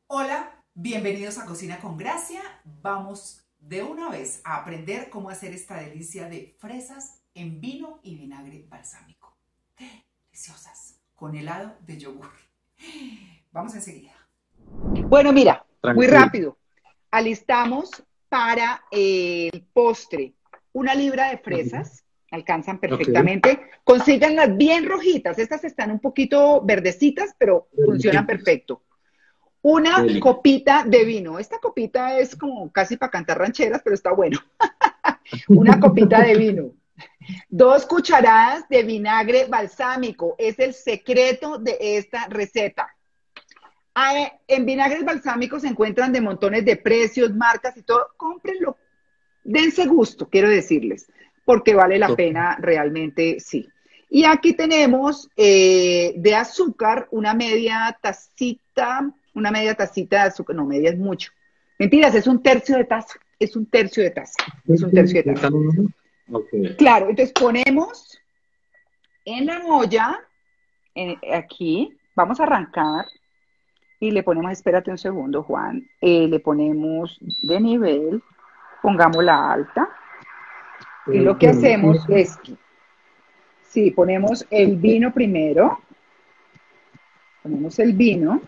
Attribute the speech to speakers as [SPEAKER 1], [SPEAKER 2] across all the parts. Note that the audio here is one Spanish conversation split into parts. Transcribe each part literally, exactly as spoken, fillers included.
[SPEAKER 1] Hola, bienvenidos a Cocina con Gracia. Vamos de una vez a aprender cómo hacer esta delicia de fresas en vino y vinagre balsámico. Deliciosas, con helado de yogur. Vamos enseguida.
[SPEAKER 2] Bueno, mira, muy
[SPEAKER 3] Tranquilo.
[SPEAKER 2] rápido. Alistamos para eh, el postre una libra de
[SPEAKER 3] Ujú.
[SPEAKER 2] fresas, alcanzan
[SPEAKER 3] Ok.
[SPEAKER 2] perfectamente. Consíganlas bien rojitas, estas están un poquito verdecitas, pero funcionan
[SPEAKER 3] Bendecitas.
[SPEAKER 2] perfecto. Una
[SPEAKER 3] Deli.
[SPEAKER 2] copita de vino, esta copita es como casi para cantar rancheras, pero está bueno. Una copita de vino. Dos cucharadas de vinagre balsámico, es el secreto de esta receta. Ah, en vinagres balsámicos se encuentran de montones de precios, marcas y todo. Cómprenlo, dense gusto, quiero decirles, porque vale la
[SPEAKER 3] To-
[SPEAKER 2] pena realmente, sí. Y aquí tenemos eh, de azúcar una media tacita, una media tacita de azúcar, no, media es mucho. Mentiras, es un tercio de taza, es un tercio de taza, es un tercio de taza.
[SPEAKER 3] Ok.
[SPEAKER 2] Claro, entonces ponemos en la olla, en- aquí, vamos a arrancar y le ponemos, espérate un segundo, Juan, eh, le ponemos de nivel, pongámosla alta, y lo
[SPEAKER 3] Ok.
[SPEAKER 2] que hacemos es, sí, ponemos el vino primero, ponemos el vino,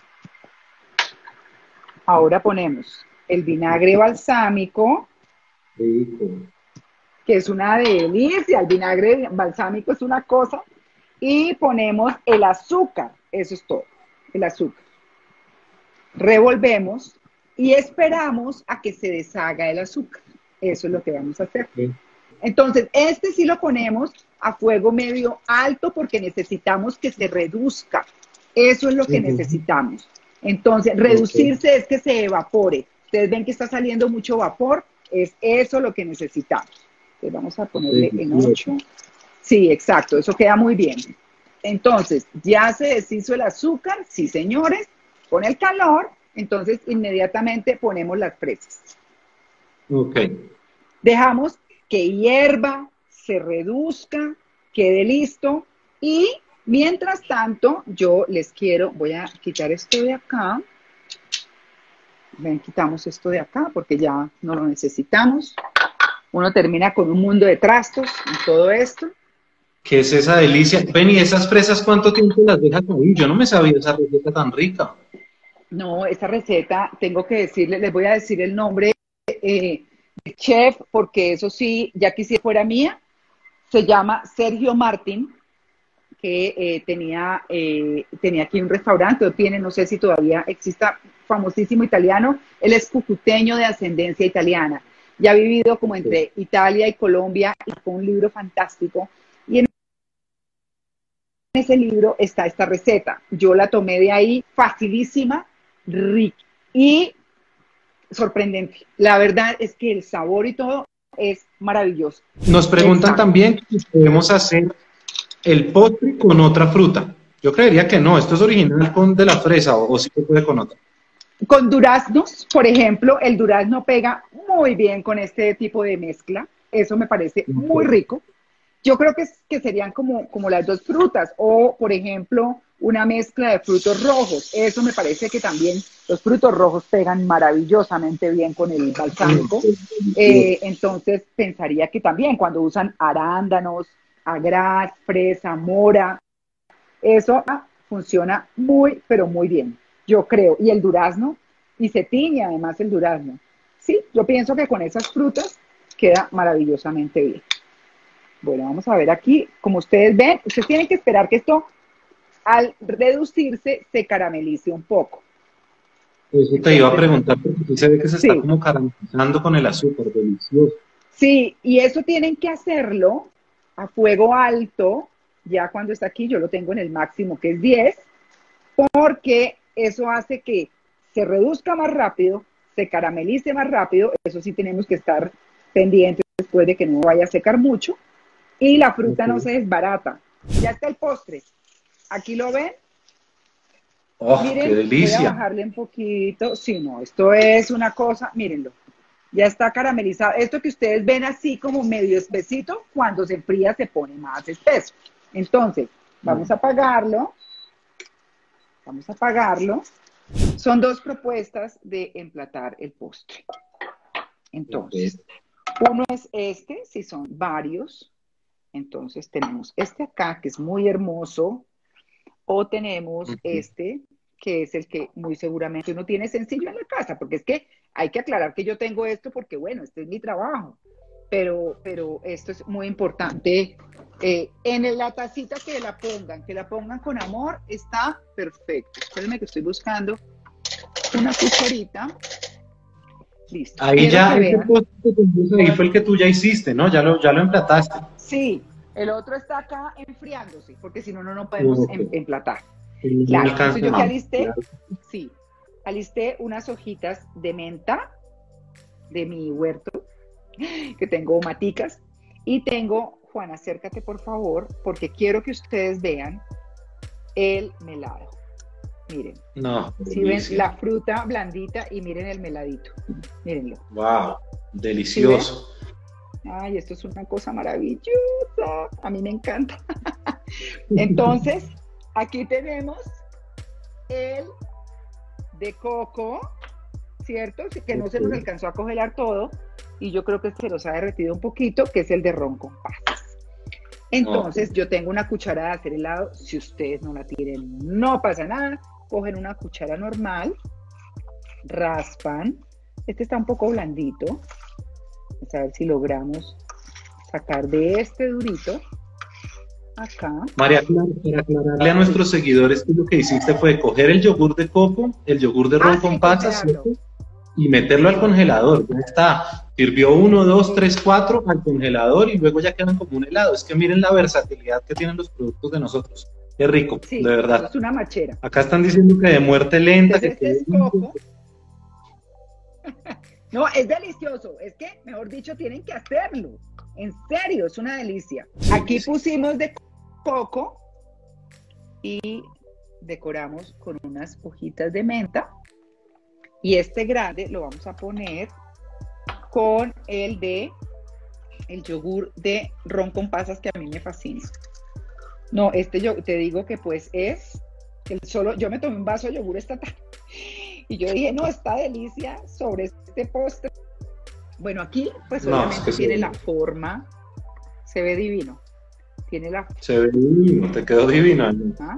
[SPEAKER 2] ahora ponemos el vinagre balsámico,
[SPEAKER 3] Rico.
[SPEAKER 2] que es una delicia, el vinagre balsámico es una cosa, y ponemos el azúcar, eso es todo, el azúcar. Revolvemos y esperamos a que se deshaga el azúcar. Eso es lo que vamos a hacer.
[SPEAKER 3] Ok.
[SPEAKER 2] Entonces, este sí lo ponemos a fuego medio alto porque necesitamos que se reduzca. Eso es lo que
[SPEAKER 3] Ujú.
[SPEAKER 2] necesitamos. Entonces,
[SPEAKER 3] Ok.
[SPEAKER 2] reducirse es que se evapore. Ustedes ven que está saliendo mucho vapor, es eso lo que necesitamos. Entonces, vamos a ponerle en
[SPEAKER 3] Delicioso.
[SPEAKER 2] ocho. Sí, exacto, eso queda muy bien. Entonces, ya se deshizo el azúcar, sí señores, con el calor, entonces inmediatamente ponemos las fresas.
[SPEAKER 3] Ok.
[SPEAKER 2] Dejamos que hierva, se reduzca, quede listo y mientras tanto yo les quiero, voy a quitar esto de acá, ven, quitamos esto de acá porque ya no lo necesitamos. Uno termina con un mundo de trastos y todo esto.
[SPEAKER 3] ¿Qué es esa delicia? Ven, ¿y esas fresas cuánto tiempo las dejas ahí? Yo no me sabía esa receta tan rica.
[SPEAKER 2] No, esta receta, tengo que decirles, les voy a decir el nombre eh, del chef, porque eso sí, ya quisiera fuera mía, se llama Sergio Martín, que eh, tenía, eh, tenía aquí un restaurante, o tiene, no sé si todavía exista, famosísimo italiano, él es cucuteño de ascendencia italiana, ya ha vivido como
[SPEAKER 3] Ok.
[SPEAKER 2] entre Italia y Colombia, y fue un libro fantástico, y en ese libro está esta receta, yo la tomé de ahí, facilísima, rica, y sorprendente. La verdad es que el sabor y todo es maravilloso.
[SPEAKER 3] Nos preguntan
[SPEAKER 2] Exacto.
[SPEAKER 3] también si podemos hacer el postre con otra fruta. Yo creería que no. Esto es original con de la fresa o, o sí se puede con otra.
[SPEAKER 2] Con duraznos, por ejemplo, el durazno pega muy bien con este tipo de mezcla. Eso me parece muy
[SPEAKER 3] Ok.
[SPEAKER 2] rico. Yo creo que, que serían como, como las dos frutas o, por ejemplo, una mezcla de frutos rojos. Eso me parece que también los frutos rojos pegan maravillosamente bien con el
[SPEAKER 3] Mm,
[SPEAKER 2] balsámico.
[SPEAKER 3] delicioso.
[SPEAKER 2] Eh, entonces, pensaría que también cuando usan arándanos, agraz, fresa, mora, eso ah, funciona muy, pero muy bien, yo creo. Y el durazno, y se tiñe además el durazno. Sí, yo pienso que con esas frutas queda maravillosamente bien. Bueno, vamos a ver aquí, como ustedes ven, ustedes tienen que esperar que esto al reducirse se caramelice un poco.
[SPEAKER 3] Eso te iba a
[SPEAKER 2] Entonces,
[SPEAKER 3] preguntar porque sí se ve que se está
[SPEAKER 2] sí,
[SPEAKER 3] como caramelizando con el azúcar, delicioso.
[SPEAKER 2] sí, y eso tienen que hacerlo a fuego alto, ya cuando está aquí, yo lo tengo en el máximo que es diez, porque eso hace que se reduzca más rápido, se caramelice más rápido, eso sí tenemos que estar pendientes después de que no vaya a secar mucho, y la fruta no
[SPEAKER 3] Ok.
[SPEAKER 2] se desbarata. Ya está el postre. Aquí lo ven.
[SPEAKER 3] Oh, qué
[SPEAKER 2] Miren, voy a
[SPEAKER 3] delicia.
[SPEAKER 2] bajarle un poquito. Sí, no, esto es una cosa, mírenlo. Ya está caramelizado. Esto que ustedes ven así como medio espesito, cuando se enfría se pone más espeso. Entonces, vamos a apagarlo. Vamos a apagarlo. Son dos propuestas de emplatar el postre. Entonces, uno es este, si son varios. Entonces tenemos este acá, que es muy hermoso, o tenemos uh-huh. este, que es el que muy seguramente uno tiene sencillo en la casa, porque es que hay que aclarar que yo tengo esto porque, bueno, este es mi trabajo, pero, pero esto es muy importante. Eh, en la tacita que la pongan, que la pongan con amor, está perfecto. Espérenme que estoy buscando una cucharita. Listo.
[SPEAKER 3] Ahí ya, ese postre ahí fue el que tú ya hiciste, ¿no? Ya lo, ya lo emplataste.
[SPEAKER 2] Sí, el otro está acá enfriándose, porque si no, no, no podemos okay. em, emplatar. Sí, claro,
[SPEAKER 3] no
[SPEAKER 2] entonces yo que alisté, claro. sí, alisté unas hojitas de menta de mi huerto, que tengo maticas, y tengo, Juana, acércate por favor, porque quiero que ustedes vean el melado. Miren,
[SPEAKER 3] no,
[SPEAKER 2] si ven la fruta blandita y miren el meladito, mírenlo.
[SPEAKER 3] Wow, delicioso.
[SPEAKER 2] ¿Sí? Ay, esto es una cosa maravillosa, a mí me encanta. Entonces, aquí tenemos el de coco, ¿cierto? Que no se nos alcanzó a congelar todo, y yo creo que se nos ha derretido un poquito, que es el de ron con pasas. Entonces, okay. yo tengo una cuchara de hacer helado, si ustedes no la tienen, no pasa nada, cogen una cuchara normal, raspan, este está un poco blandito, vamos a ver si logramos sacar de este durito, acá.
[SPEAKER 3] María Clara, para aclararle a nuestros seguidores que lo que hiciste fue coger el yogur de coco, el yogur de ron ah, con sí, pasas, ¿cierto? Y meterlo al congelador, ya está, sirvió uno, dos, tres, cuatro al congelador y luego ya quedan como un helado. Es que miren la versatilidad que tienen los productos de nosotros, qué rico,
[SPEAKER 2] sí,
[SPEAKER 3] de verdad.
[SPEAKER 2] Es una machera.
[SPEAKER 3] Acá están diciendo que de muerte lenta.
[SPEAKER 2] Entonces,
[SPEAKER 3] que
[SPEAKER 2] este es coco. No, es delicioso, es que, mejor dicho, tienen que hacerlo, en serio, es una delicia. Aquí pusimos de coco y decoramos con unas hojitas de menta. Y este grande lo vamos a poner con el de el yogur de ron con pasas, que a mí me fascina. No, este yo te digo que pues es el solo, yo me tomé un vaso de yogur esta tarde y yo dije, no, esta delicia sobre este postre. Bueno, aquí pues
[SPEAKER 3] no,
[SPEAKER 2] obviamente
[SPEAKER 3] es que
[SPEAKER 2] tiene
[SPEAKER 3] sí.
[SPEAKER 2] la forma, se ve divino. Tiene la
[SPEAKER 3] Se ve divino, te quedó divino.
[SPEAKER 2] ¿Ah?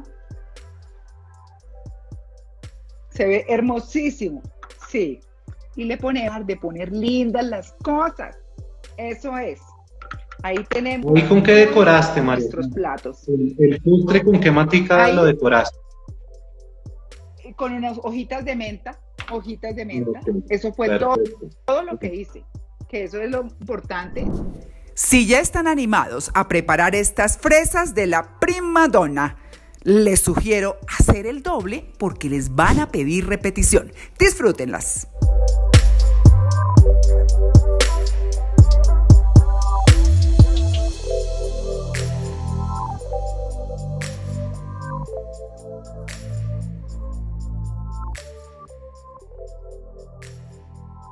[SPEAKER 2] Se ve hermosísimo. Sí, y le ponemos de poner lindas las cosas, eso es. Ahí tenemos.
[SPEAKER 3] ¿Y con qué decoraste, María?
[SPEAKER 2] Nuestros platos.
[SPEAKER 3] El, el postre, ¿con qué matica Ahí, lo decoraste?
[SPEAKER 2] Con unas hojitas de menta, hojitas de menta. Okay. Eso fue todo, todo lo que hice, que eso es lo importante.
[SPEAKER 1] Si ya están animados a preparar estas fresas de la prima donna, les sugiero hacer el doble porque les van a pedir repetición. Disfrútenlas.